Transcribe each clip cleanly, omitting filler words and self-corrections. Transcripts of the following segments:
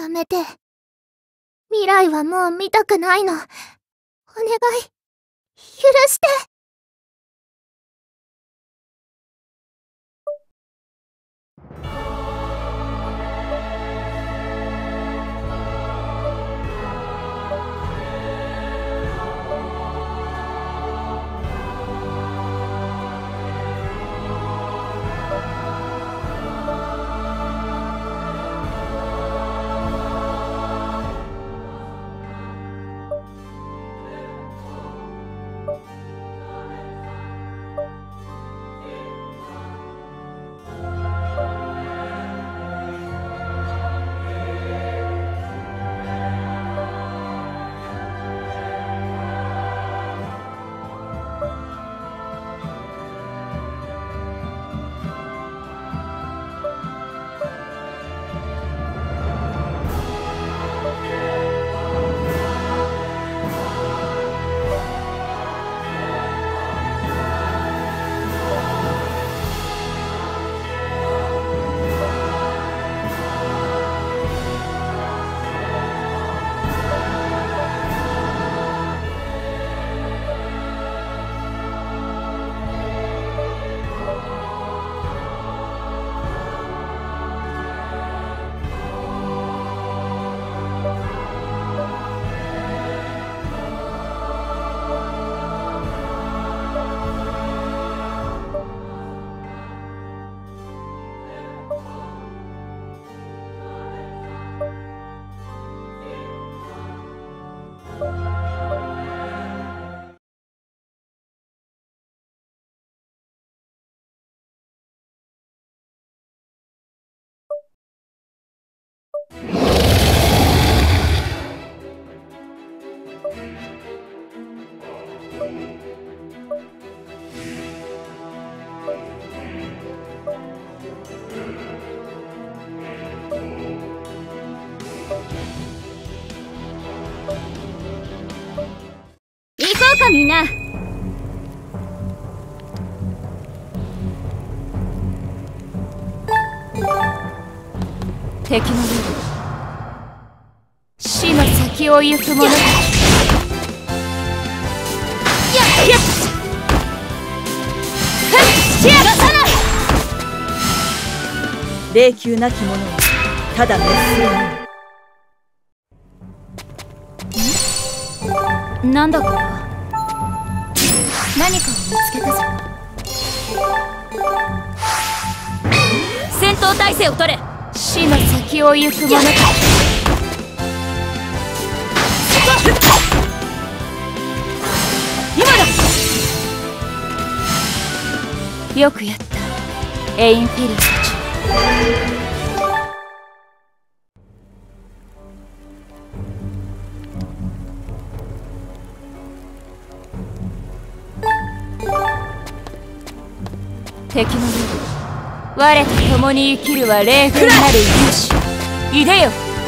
やめて。未来はもう見たくないの。お願い。許して。 行こうかみんな。敵の夜、死の先を行く者たち。やっ逃がさない。 霊宮なき者はただ滅する。 なんだこれは。何かを見つけたぞ。戦闘態勢を取れ。死の先を行く者たち。今だ。よくやった、エインフェリーたち。敵の夜、我と共に生きるは霊魂なる勇士。いでよ。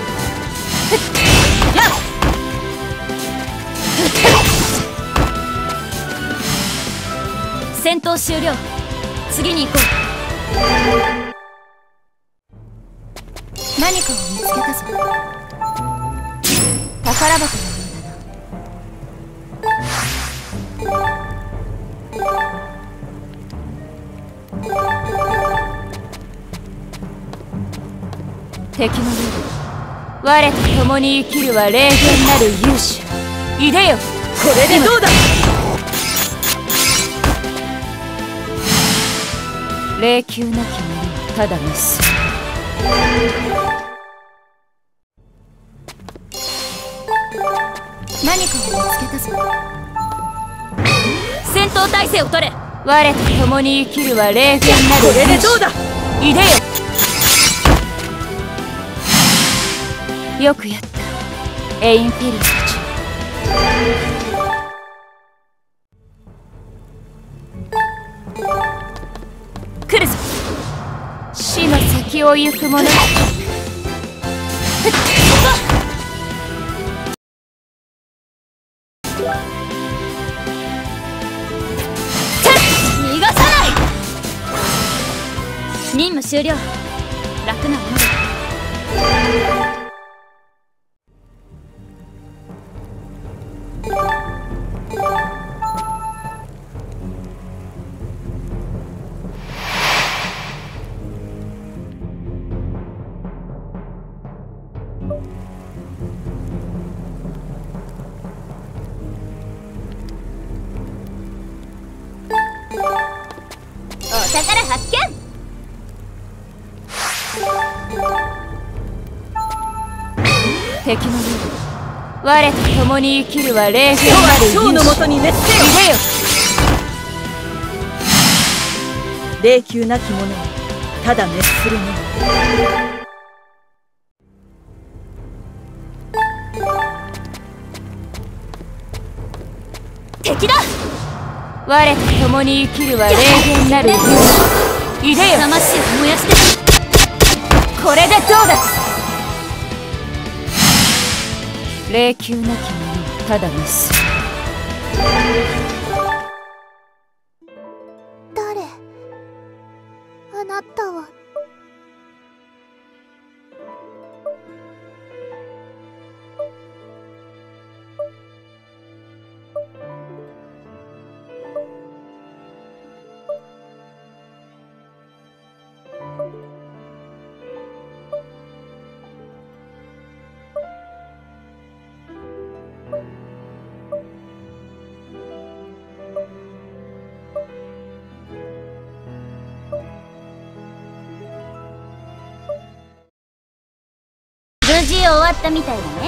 戦闘終了。次に行こう。何かを見つけたぞ。宝箱のようだな。敵の夜、我と共に生きるは霊幻なる勇者。いでよ。 これでどうだ。 霊宮なき者はただ滅する。何かを見つけたぞ。戦闘態勢を取れ。我と共に生きるは霊幻なる勇者。 これでどうだ。 いでよ。よくやった、エインフェリーたち。来るぞ。死の先を行く者たち。逃がさない。任務終了。楽なものだ。 宝発見。 敵の夜我と共に生きるは霊剣なる将のもとに熱せよ。 いでよ。 霊宮なき者はただ滅するのみ。 敵だ。 我と共に生きるは霊剣なる勇士。いでよ。 魂を燃やして。 これでどうだ。霊宮なき者はただ滅する。 誰？あなたは。無事終わったみたいだね。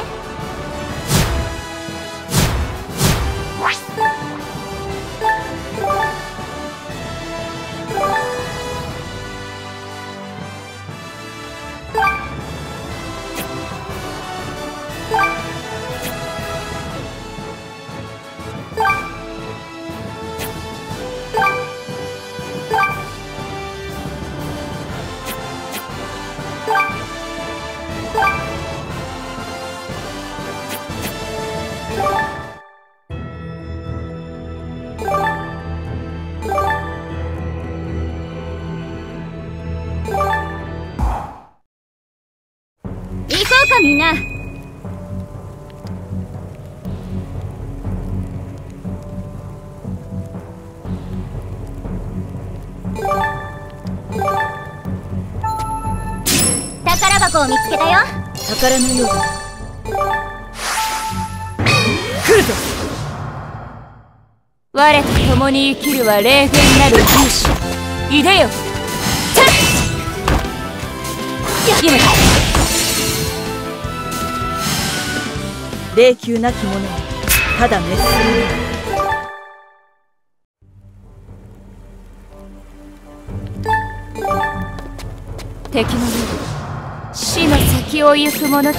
行こうかみんな。宝箱を見つけたよ。 宝のようだ。来るぞ。 我と共に生きるは霊剣なる勇士。いでよ。今だ。 霊宮なき者はただ滅するのみ。 敵の夜死の先を行く者たち。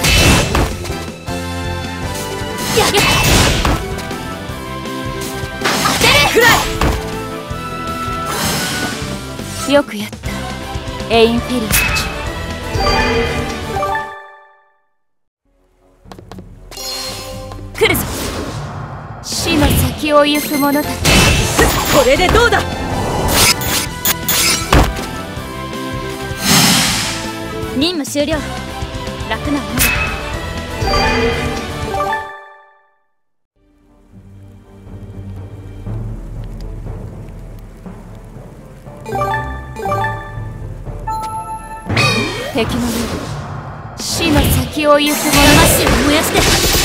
くらい。よくやったエインフェリーたち。来るぞ。死の先を行く者たち。 これでどうだ。 任務終了。楽なものだ。 敵の夜死の先を行く者たち。 魂を燃やして。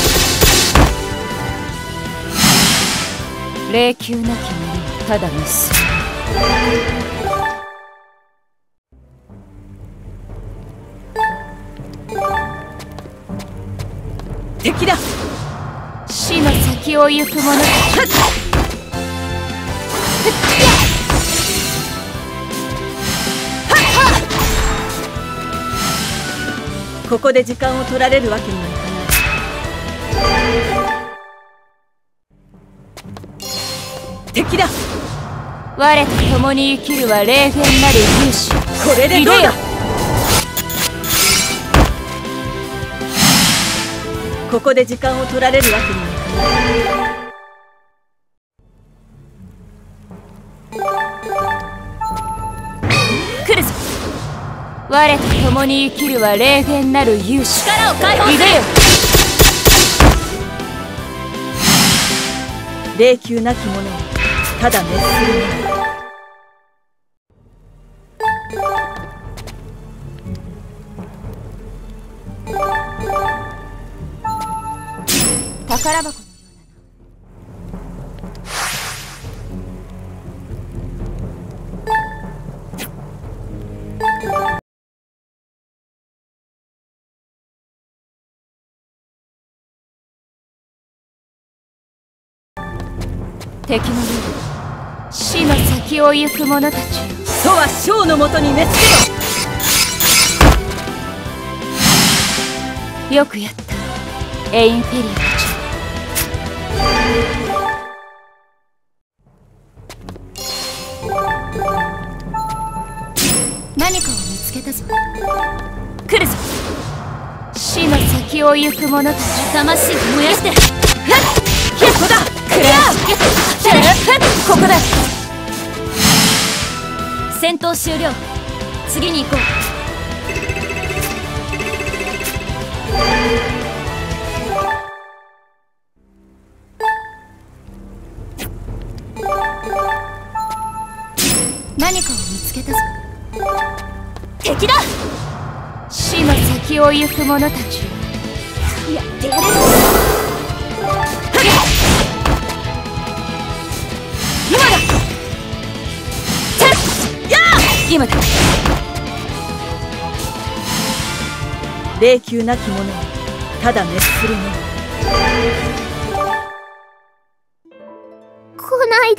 霊宮なき者はただ滅する。 敵だ。 死の先を行く者たち。 ここで時間を取られるわけにはいかない。敵だ。 我と共に生きるは霊剣なる勇士。 これでどうだ。ここで時間を取られるわけにはいかない。 来るぞ。我と共に生きるは霊剣なる勇士。 力を解放する。 いでよ。 霊宮なき者はただ滅するのみ。 宝箱。 敵の世で死の先を行く者たちよ。 とは将のもとに滅せよ。 よくやった、エインフェリアたち。何かを見つけたぞ。来るぞ、死の先を行く者たち。魂燃やして。ここだ。くれ。ここだ。戦闘終了。次に行こう。何かを見つけたぞ。敵だ。死の先を行く者たちよ。やってやれ。今だ。今だ。 霊柩なき者はただ滅するのみ。 来ないで。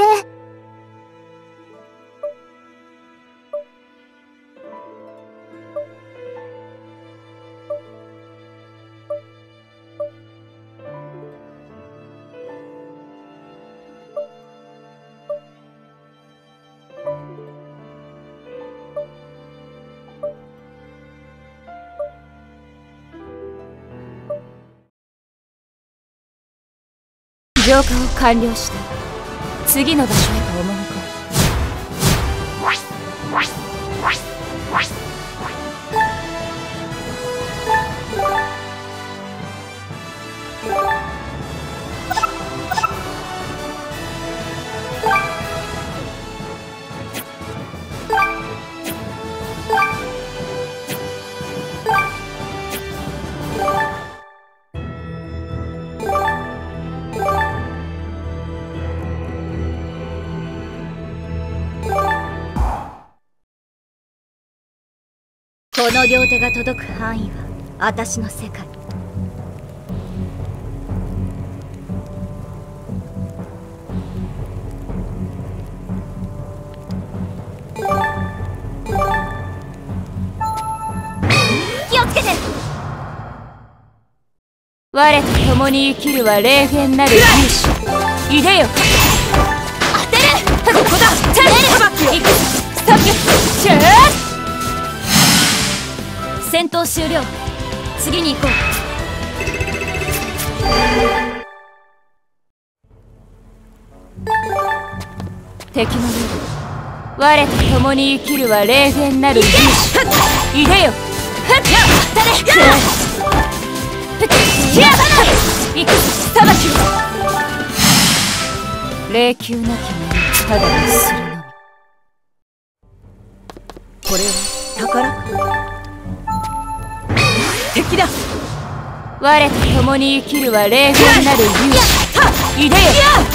浄化を完了した。次の場所へと赴ここの両手が届く範囲は私の世界。気をつけて。我と共に生きるは霊源なる勇士。いでよ。当てる。ここだ。チャレンジ。行く。ストップ。シュー。戦闘終了。次に行こう。敵の世で我と共に生きるは霊源なる勇士。いでよ。当たれ。行く。裁きを。霊柩なき者をただにするのみ。 これは宝か。敵だ。 我と共に生きるは霊源なる勇士。いでよ。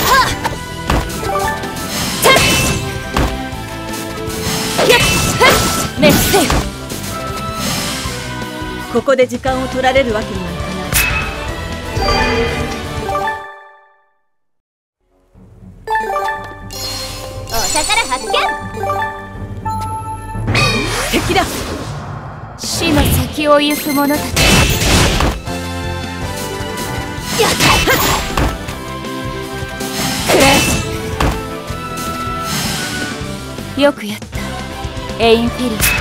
滅せよ。 ここで時間を取られるわけにはいかない。 お宝発見。 敵だ。 死の先を行く者たち。くれ。よくやった、エインフェリーたち。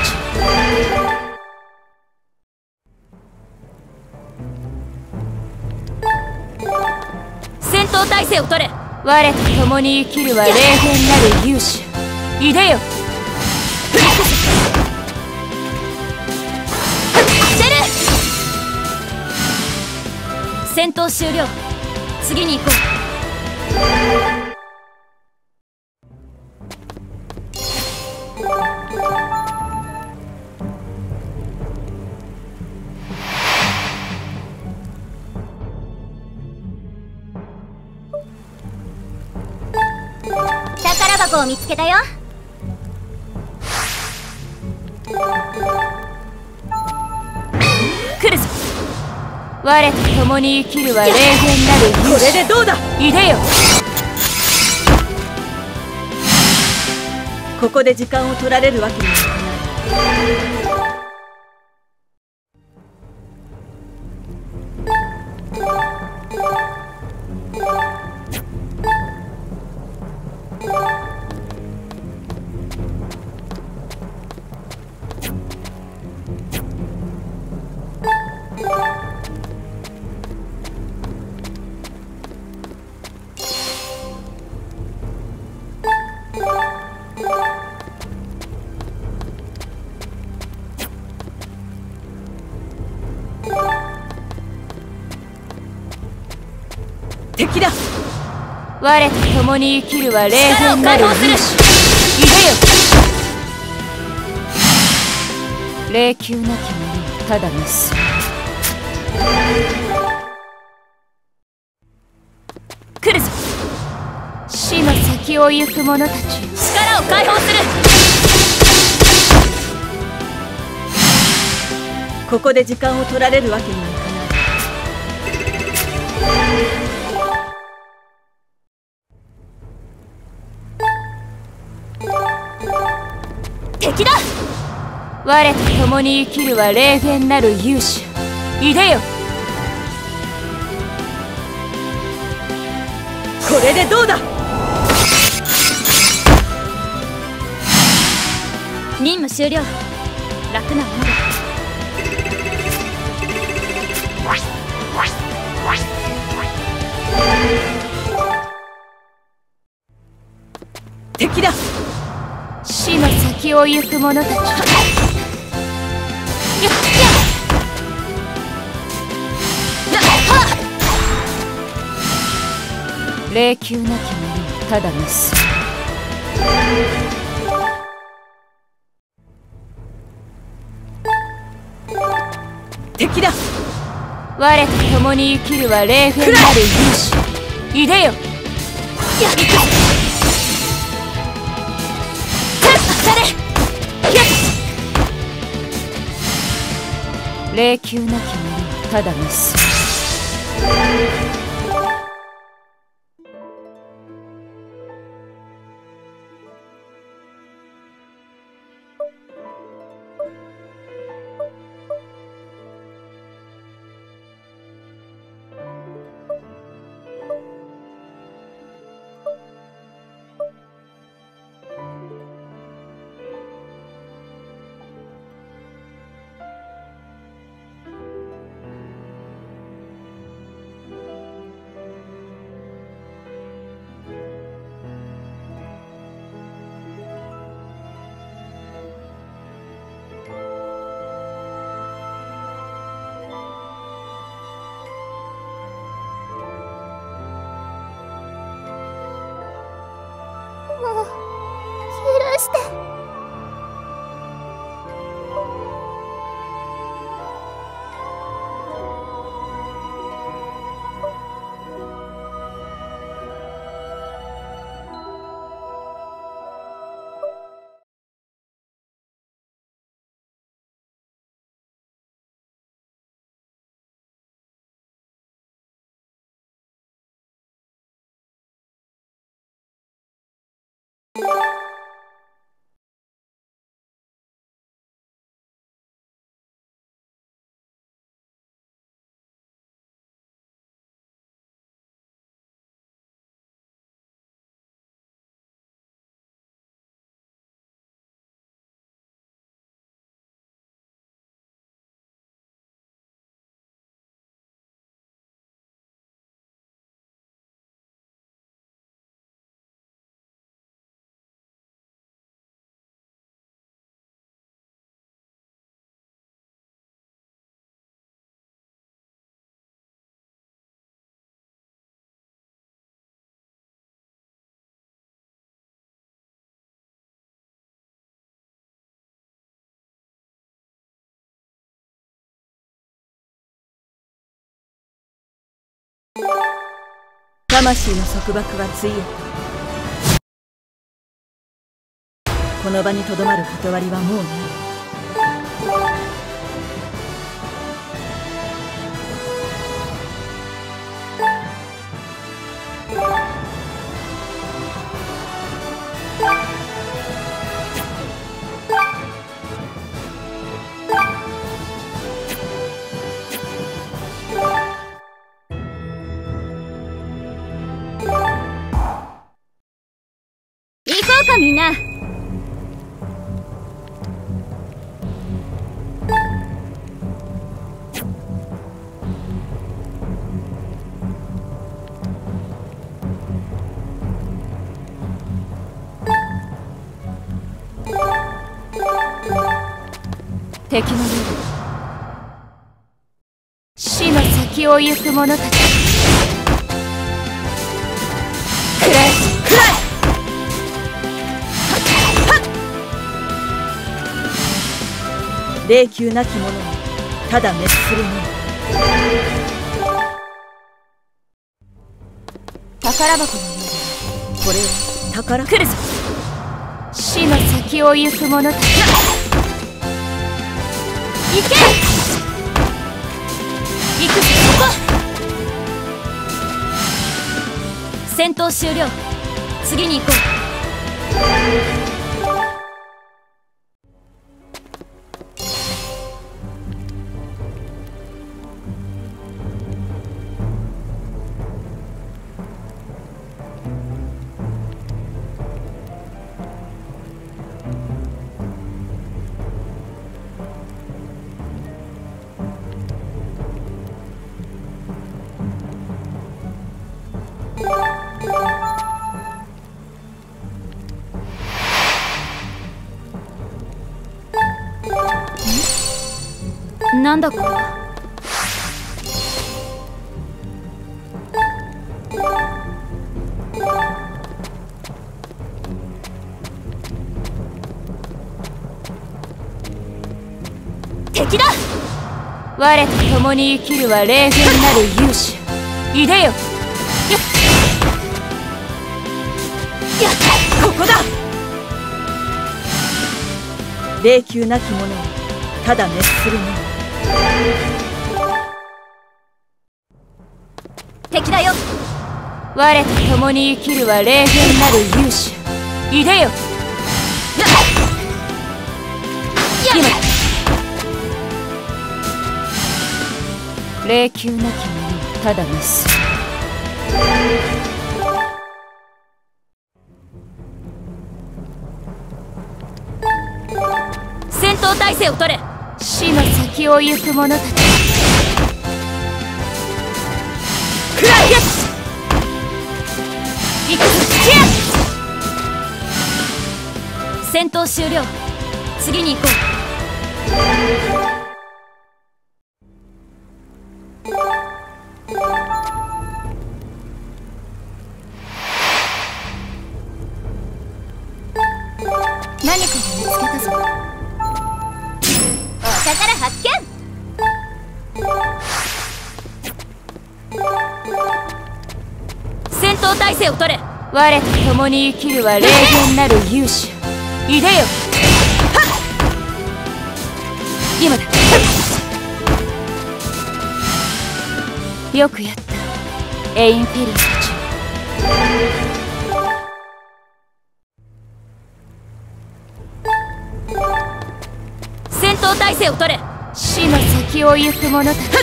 戦闘態勢を取れ。我と共に生きるは霊源なる勇士。いでよ。戦闘終了。次に行こう。 宝箱を見つけたよ。 来るぞ。我と共に生きるは霊源なる勇士。 これでどうだ。 いでよ。 ここで時間を取られるわけにはいかない。敵だ。 我と共に生きるは霊言なる勇士。いでよ。霊宮なき者はただ滅す。来るぞ。死の先を行く者たちよ、力を解放する。 ここで時間を取られるわけにはいかない。 敵だ。我と共に生きるは霊言なる勇者。いでよ。 これでどうだ。 任務終了。楽なものだ。 敵だ。 死の先を行く者たち。霊宮なき者はただ滅す。 敵だ。 我と共に生きるは霊言なる勇士。いでよ。霊宮なき者はただ滅す。 もう許して。 魂の束縛はついえた。この場にとどまる断りはもうない。 よみんな。敵の夜、死の先を行く者たち。くらえくらえ。 霊柩なき者はただ滅するのみ。 宝箱のようだ。 これは宝。 来るぞ。死の先を行く者たち。行け。行くぞ。ここ。戦闘終了。次に行こう。なんだこれは。敵だ。我と共に生きるは霊源なる勇者。いでよ。ここだ。 霊柩なき者はただ滅するのみ。 敵だよ。我と共に生きるは霊源なる勇者。いでよ。今だ。霊柩なき者はただ滅する。戦闘態勢を取れ。死の先を行く者たち。くらい。行くぞ。戦闘終了。次に行こう。何かを見つけたぞ。お宝発見。戦闘態勢を取れ。我と共に生きるは霊源なる勇者。いでよ。今だ。よくやった、エインフェリーたち。戦闘態勢を取れ。死の先を行く者たち。こ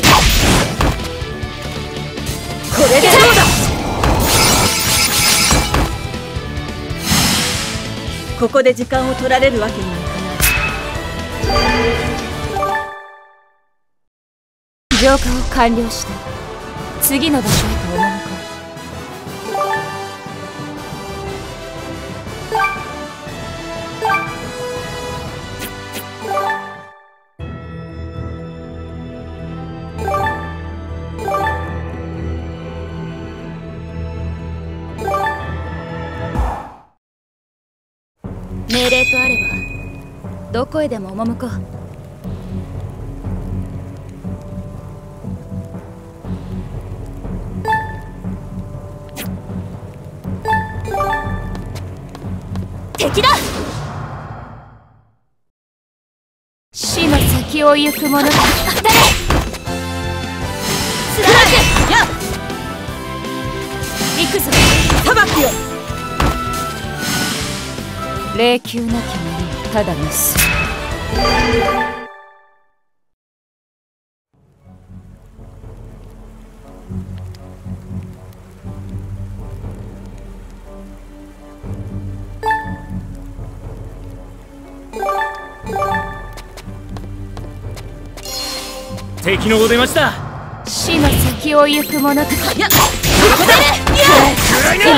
れでどうだ。 ここで時間を取られるわけにはいかない。 浄化を完了した。次の場所へと赴こう。命令とあればどこへでも赴こう。敵だ。死の先を行く者たち。当たれ。スラッシュ。やっ。行くぞ。 裁きよ。 霊柩なき者はただ滅する。 敵のお出ました。 死の先を行く者たち。やっ、ここで暗いな。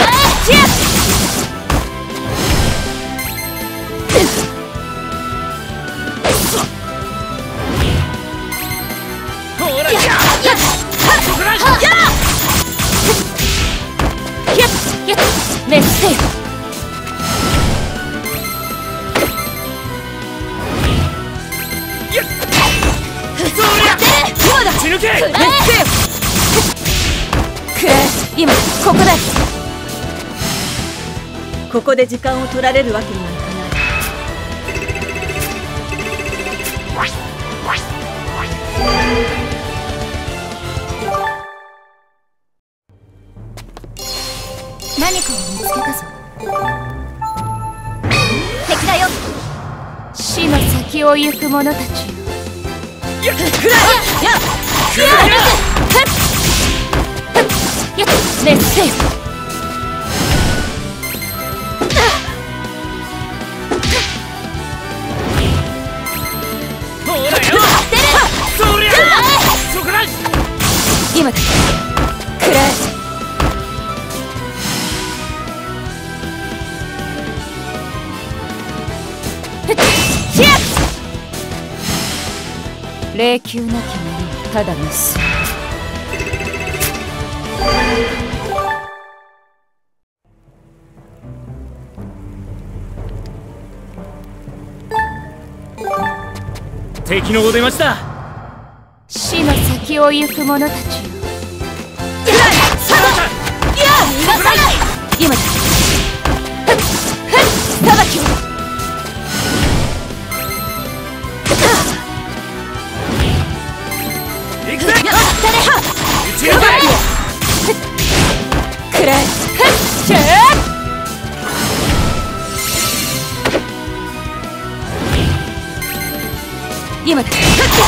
ほら、 メッセージ。 打ち抜け。 今ここだ。 ここで時間を取られるわけにはいかない。 何かを見つけたぞ。敵だよ。死の先を行く者たちよ。 やっ、 メッセージ。 ほらよ。そりゃ。そこだ。 今だ。くらえ。霊柩なき者はただの死。 敵のお出ました。 死の先を行く者たちよ。逃がさない。今だ。裁きを。 行くぜ。打ち抜け。 くらえ。今だ。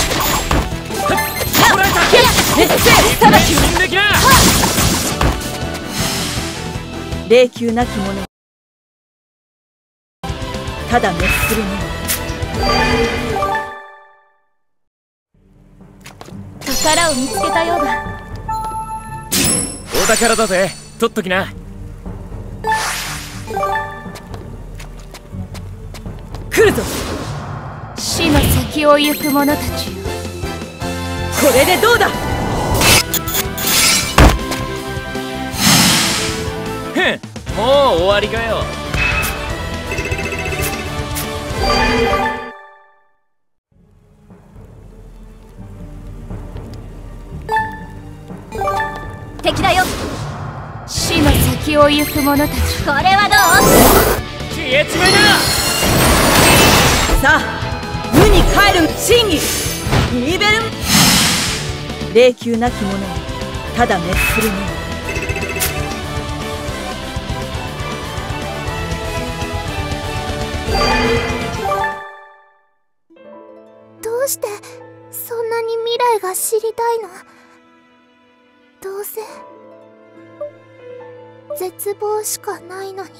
捕らえた。 メッセージ。裁きを。 進んできな。 霊柩なき者はただ滅するのみ。 宝を見つけたようだ。 お宝だぜ。取っときな。 来るぞ。 死の先を行く者たちよ。 これでどうだ。 へん、もう終わりかよ。 敵だよ。死の先を行く者たち。これはどう。 消えちまいな。 さあ、無に帰る真偽リーベルン。霊柩なき者はただ滅するのみ。 どうしてそんなに未来が知りたいの？どうせ絶望しかないのに。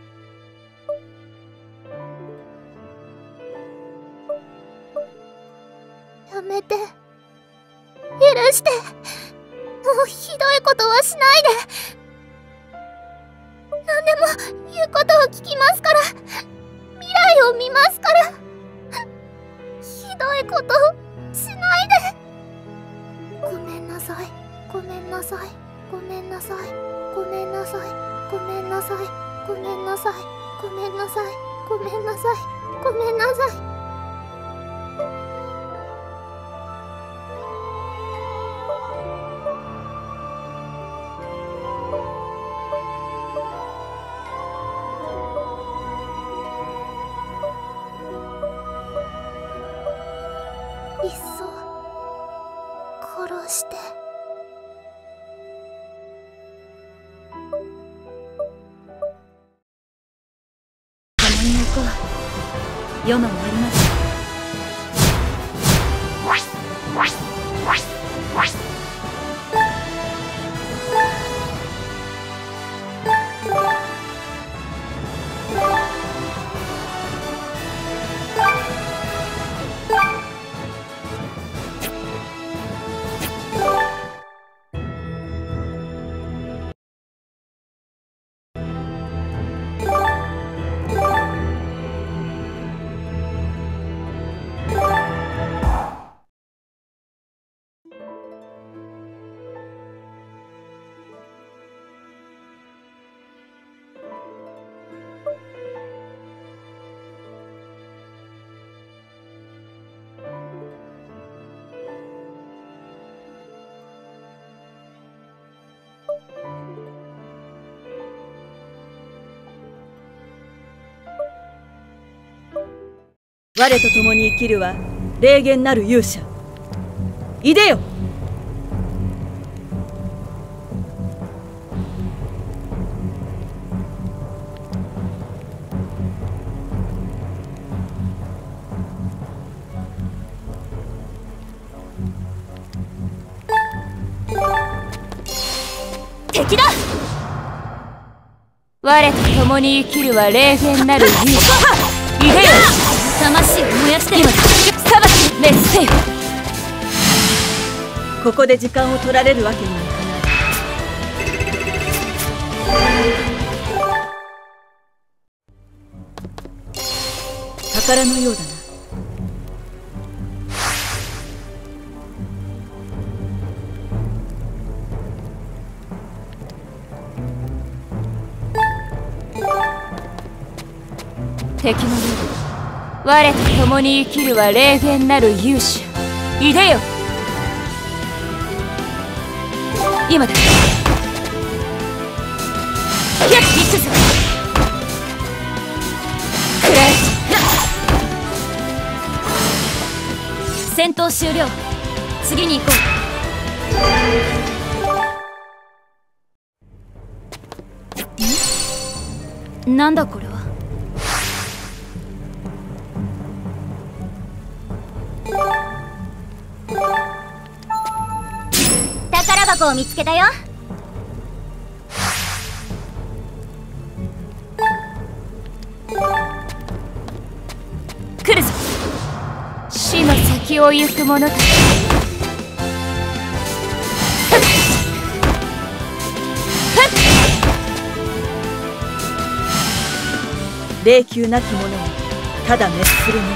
やめて、許して、もうひどいことはしないで。何でも言うことを聞きますから、未来を見ますから。ひどいことしないで。ごめんなさい、ごめんなさい、ごめんなさい、ごめんなさい、ごめんなさい、ごめんなさい、ごめんなさい、ごめんなさい、ごめんなさい。いっそ殺して。 共に行こう。世の終わりまで。 我と共に生きるは霊言なる勇者。いでよ。 敵だ。我と共に生きるは霊言なる勇者。いでよ。魂を燃やして今だ。裁き滅せよ。 ここで時間を取られるわけにはいかない。宝のようだな。 敵のようだ。我と共に生きるは霊言なる勇者。いでよ。今だ。ヒャッ行くぞ。くらえ。戦闘終了。次に行こう。なんだこれは。 宝箱を見つけたよ。 来るぞ。死の先を行く者たち。 霊宮なき者はただ滅するのみ。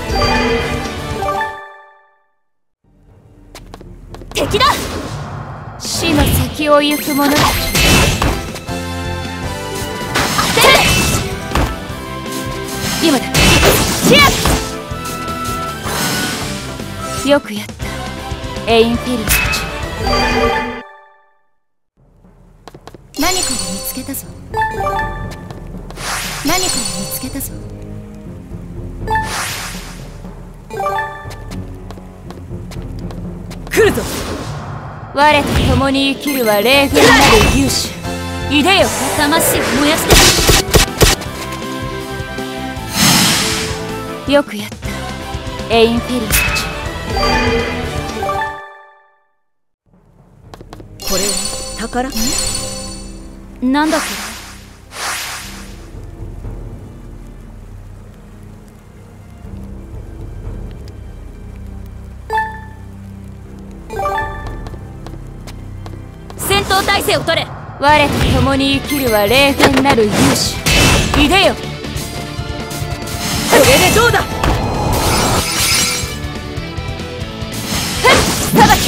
敵だ。死の先を行く者たち。当てる。今だ。シアよくやったエインフェリーたち。何かを見つけたぞ。何かを見つけたぞ。 来るぞ。 我と共に生きるは霊言なる勇者。いでよ。魂を燃やして。よくやったエインフェリーたち。 これは宝？ なんだこれ。戦闘態勢を取れ。我と共に生きるは霊言なる勇者。いでよ。 これでどうだ。 裁き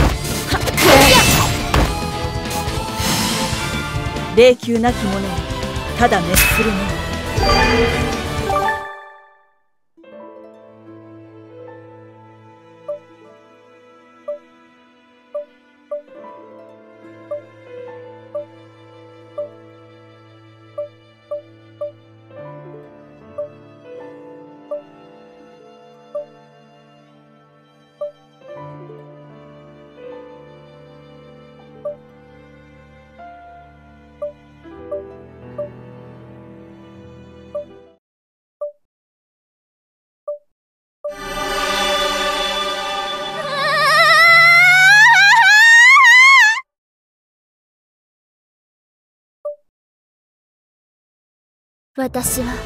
霊宮なき者はただ滅するのみ。 私は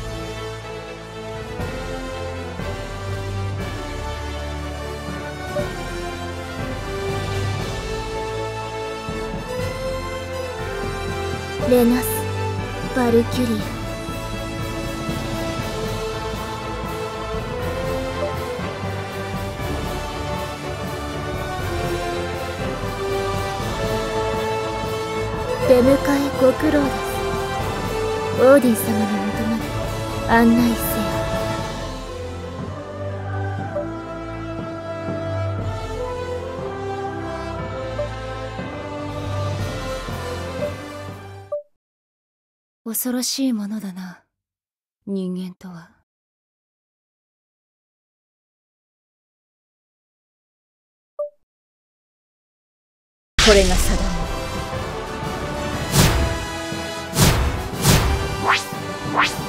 レナス・バルキュリア。出迎えご苦労です。オーディン様のもとまで案内せよ。 恐ろしいものだな、人間とは。 これが定め。